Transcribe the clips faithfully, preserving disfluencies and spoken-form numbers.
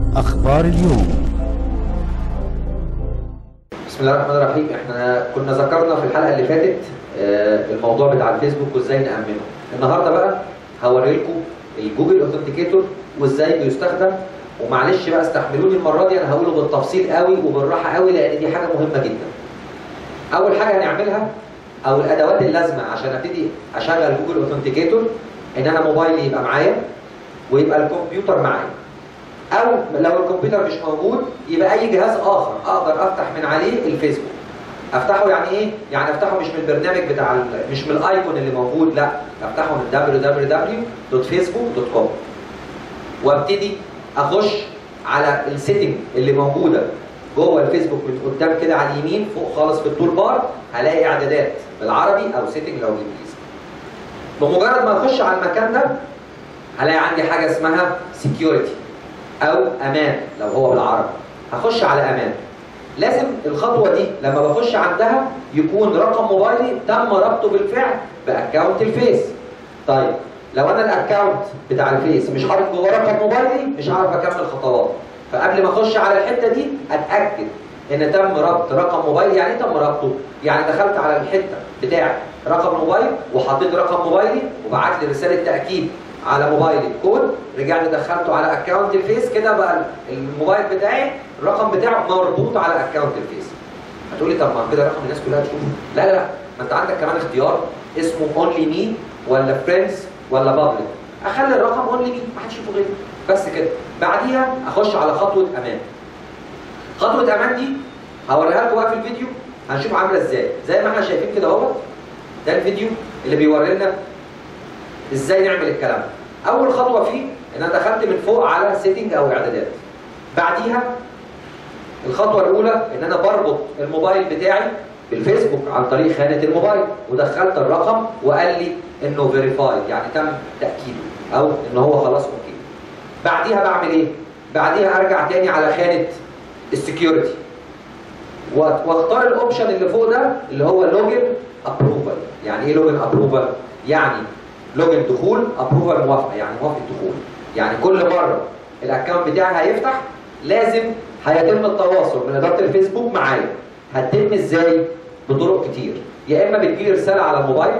أخبار اليوم. بسم الله الرحمن الرحيم. احنا كنا ذكرنا في الحلقه اللي فاتت الموضوع بتاع الفيسبوك وازاي نأمنه. النهارده بقى هوري لكم الجوجل اوثنتيكيتور وازاي بيستخدم، ومعلش بقى استحملوني المره دي انا هقوله بالتفصيل قوي وبالراحه قوي لان دي حاجه مهمه جدا. اول حاجه هنعملها او الادوات اللازمه عشان ابتدي اشغل جوجل اوثنتيكيتور ان انا موبايلي يبقى معايا ويبقى الكمبيوتر معايا، او لو الكمبيوتر مش موجود يبقى اي جهاز اخر اقدر افتح من عليه الفيسبوك. افتحه يعني ايه؟ يعني افتحه مش من البرنامج بتاع مش من الايكون اللي موجود، لا افتحه من دبليو دبليو دبليو دوت فيسبوك دوت كوم وابتدي اخش على السيتنج اللي موجوده جوه الفيسبوك من قدام كده على اليمين فوق خالص في التول بار هلاقي اعدادات بالعربي او سيتنج لو بالانجليزي. بمجرد ما اخش على المكان ده هلاقي عندي حاجه اسمها سكيورتي او امان لو هو بالعربي. هخش على امان. لازم الخطوه دي لما بخش عندها يكون رقم موبايلي تم ربطه بالفعل باكونت الفيس. طيب لو انا الاكونت بتاع الفيس مش حاطط جوه رقم موبايلي مش هعرف اكمل خطوات. فقبل ما اخش على الحته دي اتاكد ان تم ربط رقم موبايلي. يعني ايه تم ربطه؟ يعني دخلت على الحته بتاع رقم موبايل وحطيت رقم موبايلي وبعت لي رساله تاكيد على موبايلي الكود، رجعت دخلته على اكونت الفيس، كده بقى الموبايل بتاعي الرقم بتاعه مربوط على اكونت الفيس. هتقولي طب ما كده رقم الناس كلها تشوفه. لا لا لا، ما انت عندك كمان اختيار اسمه اونلي مي ولا فريندز ولا بابليك. اخلي الرقم اونلي مي ما حدش يشوفه غيري بس كده. بعديها اخش على خطوه امان. خطوه امان دي هوريها لكم بقى في الفيديو هنشوف عامله ازاي. زي ما احنا شايفين كده اهو، ده الفيديو اللي بيوري لنا ازاي نعمل الكلام. اول خطوه فيه ان انا دخلت من فوق على سيتنج او اعدادات. بعديها الخطوه الاولى ان انا بربط الموبايل بتاعي بالفيسبوك عن طريق خانه الموبايل ودخلت الرقم وقال لي انه فيريفايد يعني تم تاكيده او ان هو خلاص اوكي. بعديها بعمل ايه؟ بعديها ارجع تاني على خانه السكيورتي واختار الاوبشن اللي فوق ده اللي هو لوجن ابروفال. يعني ايه لوجن ابروفال؟ يعني لوجن دخول، ابروفال موافقه يعني موافقه دخول. يعني كل مره الاكونت بتاعي هيفتح لازم هيتم التواصل من اداره الفيسبوك معايا. هتتم ازاي؟ بطرق كتير. يا اما بتجيلي رساله على الموبايل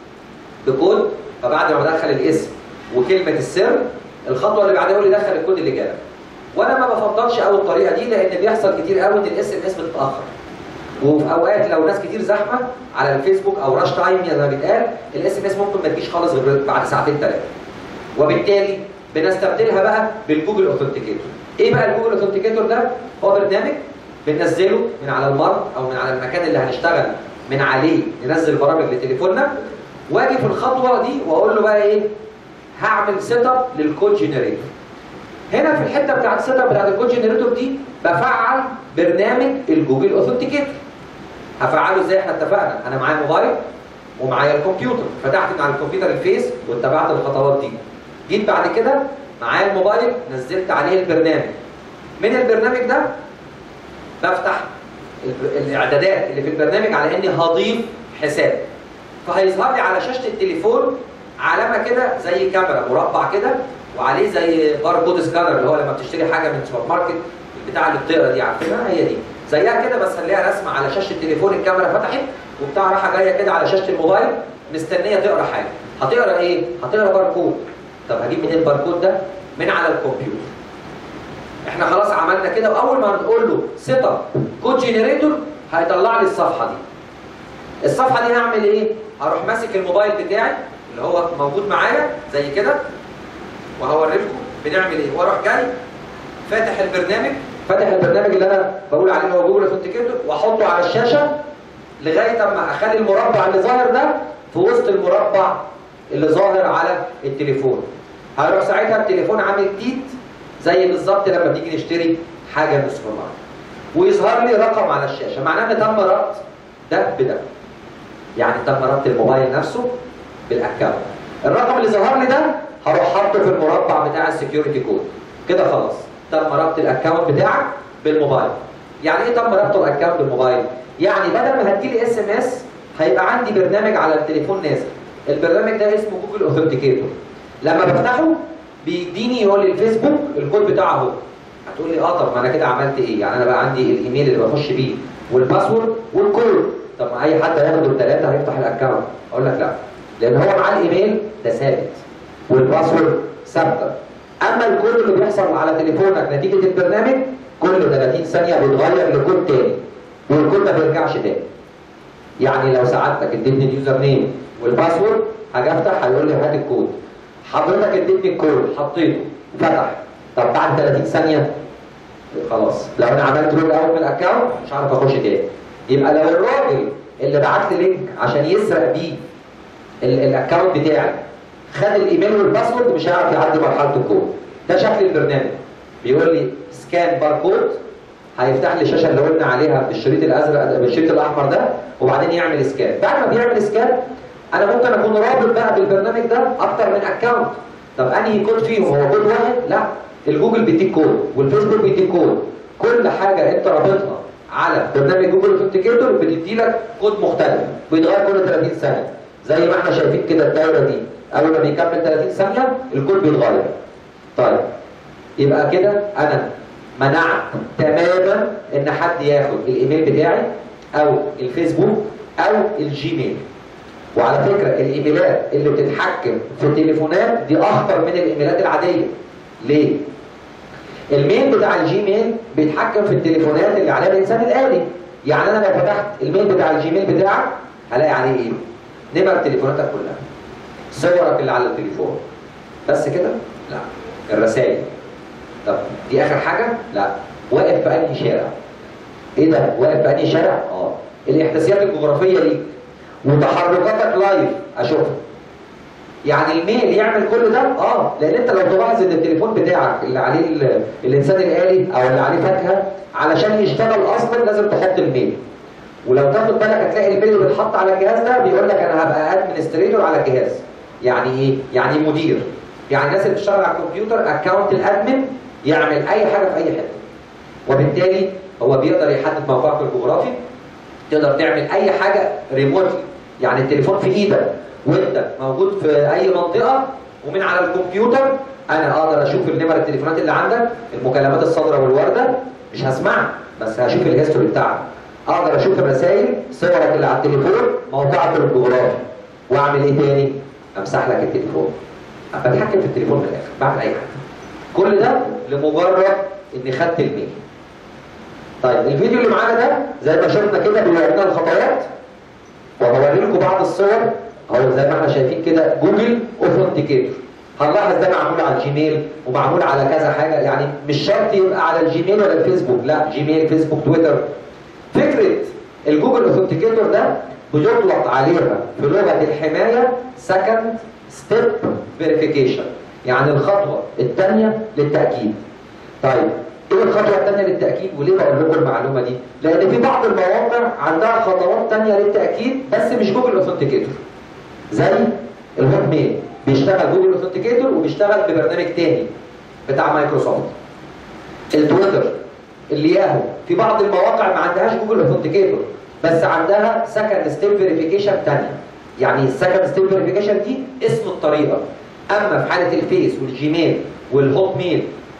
بكود، فبعد ما بدخل الاسم وكلمه السر الخطوه اللي بعدها يقول لي دخل الكود اللي جالك. وانا ما بفضلش قوي الطريقه دي لان بيحصل كتير قوي ان الاس ام اس بتتاخر. وفي اوقات لو ناس كتير زحمه على الفيسبوك او راش تايم زي ما بيتقال الاس ام اس ممكن ما تجيش خالص غير بعد ساعتين ثلاثه. وبالتالي بنستبدلها بقى بالجوجل اوثنتيكيتور. ايه بقى الجوجل اوثنتيكيتور ده؟ هو برنامج بننزله من على المرض او من على المكان اللي هنشتغل من عليه ننزل برامج لتليفوننا، واجي في الخطوه دي واقول له بقى ايه؟ هعمل سيت اب للكود جنريتور. هنا في الحته بتاعت السيت اب بتاعت الكود جنريتور دي بفعل برنامج الجوجل اوثنتيكيتور. هفعله ازاي؟ احنا اتفقنا انا معايا موبايل ومعايا الكمبيوتر، فتحت من على الكمبيوتر الفيس واتبعت الخطوات دي. جيت بعد كده معايا الموبايل نزلت عليه البرنامج. من البرنامج ده بفتح الاعدادات اللي في البرنامج على اني هضيف حساب، فهيظهر لي على شاشه التليفون علامه كده زي كاميرا مربع كده وعليه زي باركود سكانر اللي هو لما بتشتري حاجه من سوبر ماركت البتاع اللي بتقرا دي، عارفينها هي دي زيها كده بس هنلاقيها رسمه على شاشه التليفون. الكاميرا فتحت وبتاع راحه جايه كده على شاشه الموبايل مستنيه تقرا حاجه. هتقرا ايه؟ هتقرا باركود. طب هجيب منين الباركود ده؟ من على الكمبيوتر. احنا خلاص عملنا كده، واول ما نقول له سيت اب كود جنريتور هيطلع لي الصفحه دي. الصفحه دي هعمل ايه؟ هروح ماسك الموبايل بتاعي اللي هو موجود معايا زي كده وهوري لكم بنعمل ايه. واروح جاي فاتح البرنامج، فاتح البرنامج اللي انا بقول عليه اللي هو جوجل اوثنتيكيتور واحطه على الشاشه لغايه اما اخلي المربع اللي ظاهر ده في وسط المربع اللي ظاهر على التليفون. هيروح ساعتها التليفون عامل جديد زي بالظبط لما بنيجي نشتري حاجه من السوبر ماركت ويظهر لي رقم على الشاشه، معناه ان تم ربط ده بده. يعني تم ربط الموبايل نفسه بالاكونت. الرقم اللي ظهر لي ده هروح حاطه في المربع بتاع السكيورتي كود. كده خلاص تم ربط الاكونت بتاعك بالموبايل. يعني ايه تم ربط الاكونت بالموبايل؟ يعني بدل ما هتجيلي اس ام اس هيبقى عندي برنامج على التليفون نازل. البرنامج ده اسمه جوجل اوثنتيكيتور. لما بفتحه بيديني يقول لي الفيسبوك الكود بتاعه اهو. هتقول لي اه طب ما انا كده عملت ايه؟ يعني انا بقى عندي الايميل اللي بخش بيه والباسورد والكود، طب ما اي حد هياخد الثلاثه هيفتح الاكونت. اقول لك لا، لان هو معاه الايميل ده ثابت والباسورد ثابته. اما الكود اللي بيحصل على تليفونك نتيجه البرنامج كل ثلاثين ثانيه بيتغير لكود تاني، والكود ما بيرجعش تاني. يعني لو سعادتك اديتني اليوزر نيم والباسورد هاجي افتح هيقول لي هات الكود. حضرتك اديتني الكود حطيته فتح، طب بعد ثلاثين ثانيه خلاص لو انا عملت لوج اوت من الاكونت مش عارف اخش تاني. يبقى لو الراجل اللي بعت لي لينك عشان يسرق بيه الاكونت بتاعي خد الايميل والباسورد مش هيعرف يعدي مرحله الكود. ده شكل البرنامج. بيقول لي سكان باركود، هيفتح لي الشاشه اللي قلنا عليها بالشريط الازرق بالشريط الاحمر ده، وبعدين يعمل سكان. بعد ما بيعمل سكان انا ممكن اكون رابط بقى بالبرنامج ده اكتر من اكونت. طب انهي كود فيهم؟ هو كود واحد؟ لا، الجوجل بيديك كود والفيسبوك بيديك كود. كل حاجه انت رابطها على برنامج جوجل اوثنتيكيتور بتدي لك كود مختلف بيتغير كل ثلاثين ثانيه. زي ما احنا شايفين كده الدايره دي اول ما بيكمل ثلاثين ثانيه الكود بيتغير. طيب يبقى كده انا منعت تماما ان حد ياخد الايميل بتاعي او الفيسبوك او الجيميل. وعلى فكره الايميلات اللي بتتحكم في التليفونات دي اخطر من الايميلات العاديه. ليه؟ الميل بتاع الجيميل بيتحكم في التليفونات اللي عليها الانسان الآلي. يعني انا لو فتحت الميل بتاع الجيميل بتاعك هلاقي عليه ايه؟ نمر تليفوناتك كلها، صورك اللي على التليفون، بس كده؟ لا. الرسائل، طب دي اخر حاجه؟ لا. واقف في انهي شارع؟ ايه ده؟ واقف في انهي شارع؟ اه. الاحداثيات الجغرافيه ليك وتحركاتك لايف اشوفها. يعني الميل يعمل كل ده؟ اه، لان انت لو تلاحظ ان التليفون بتاعك اللي عليه الانسان الآلي او اللي عليه فاكهه علشان يشتغل اصلا لازم تحط الميل. ولو تاخد بالك هتلاقي الميل اللي بيتحط على الجهاز ده بيقول لك انا هبقى ادمنستريتور على الجهاز. يعني ايه؟ يعني مدير. يعني الناس اللي بتشتغل على الكمبيوتر اكونت الادمن يعمل اي حاجه في اي حته. وبالتالي هو بيقدر يحدد موقعك الجغرافي، تقدر تعمل اي حاجه ريموتلي. يعني التليفون في ايدك وانت موجود في اي منطقه، ومن على الكمبيوتر انا اقدر اشوف النمر التليفونات اللي عندك، المكالمات الصادره والوارده مش هسمعها بس هشوف الهيستوري بتاعك. اقدر اشوف الرسائل، صورك اللي على التليفون، موقعك الجغرافي. واعمل ايه تاني؟ امسح لك التليفون. بتحكم في التليفون من الاخر، بعمل اي حاجه. كل ده لمجرد اني خدت الميل. طيب الفيديو اللي معانا ده زي ما شفنا كده بيورينا الخطوات، وهوري لكم بعض الصور اهو زي ما احنا شايفين كده جوجل اوثنتيكيتور. هنلاحظ ده معمول على الجيميل ومعمول على كذا حاجه، يعني مش شرط يبقى على الجيميل ولا الفيسبوك، لا جيميل فيسبوك تويتر. فكره الجوجل اوثنتيكيتور ده بيطلق عليها في لغه الحمايه سكند ستيب فيريفيكيشن، يعني الخطوه الثانيه للتاكيد. طيب ايه الخطوه الثانيه للتاكيد وليه بقول لكم المعلومه دي؟ لان في بعض المواقع عندها خطوات ثانيه للتاكيد بس مش جوجل اوثنتيكيتور. زي الهوت ميل بيشتغل جوجل اوثنتيكيتور وبيشتغل ببرنامج تاني بتاع مايكروسوفت. التويتر، الياهو، في بعض المواقع ما عندهاش جوجل اوثنتيكيتور بس عندها سكند ستيب فيريفيكيشن ثانيه. يعني السكند ستيب فيريفيكيشن دي اسم الطريقه. اما في حاله الفيس والجيميل والهوت ميل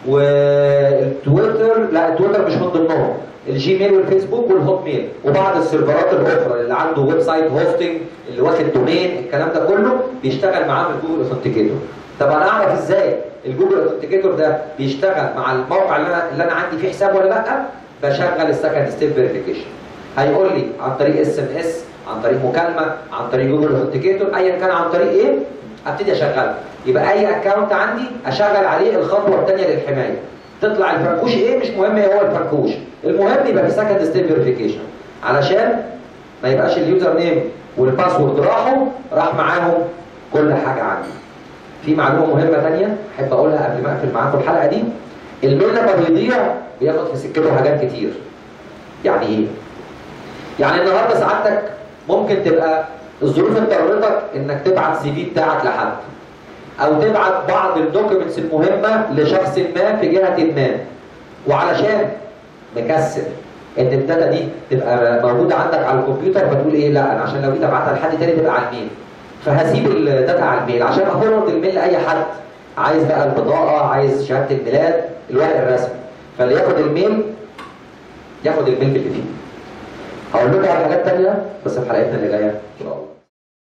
والتويتر، لا التويتر مش من ضمنهم، الجيميل والفيسبوك والهوت ميل وبعض السيرفرات الاخرى اللي عنده ويب سايت هوستنج اللي واخد دومين، الكلام ده كله بيشتغل معاه الجوجل اوثنتيكيتور. طب انا اعرف ازاي الجوجل اوثنتيكيتور ده بيشتغل مع الموقع اللي انا اللي انا عندي فيه حساب ولا لا؟ بشغل السكند ستيب فيريفيكيشن. هيقول لي عن طريق اس ام اس، عن طريق مكالمه، عن طريق جوجل اوثنتيكيتور، ايا كان عن طريق ايه ابتدي اشغله. يبقى اي اكونت عندي اشغل عليه الخطوه الثانيه للحمايه. تطلع الفركوش ايه مش مهم ايه هو الفركوش، المهم يبقى في سكند ستيب فيريفيكيشن علشان ما يبقاش اليوزر نيم والباسورد راحوا راح معاهم كل حاجه عندي. في معلومه مهمه ثانيه احب اقولها قبل ما اقفل معاكم الحلقه دي. الميل لما بيضيع بياخد في سكته حاجات كتير. يعني ايه؟ يعني النهارده سعادتك ممكن تبقى الظروف اضطرتك انك تبعت سي في بتاعك لحد، او تبعت بعض الدوكيومنتس المهمه لشخص ما في جهه ما، وعلشان مكسل ان الداتا دي تبقى موجوده عندك على الكمبيوتر فتقول ايه لا انا عشان لو جيت ابعتها لحد تاني تبقى على الميل فهسيب الداتا على الميل عشان افورورد الميل لاي حد عايز بقى البطاقه، عايز شهاده الميلاد، الورق الرسمي. فاللي ياخد الميل ياخد الميل باللي فيه. هقول لكم على حاجات تانية بس في حلقتنا اللي جايه ان شاء الله.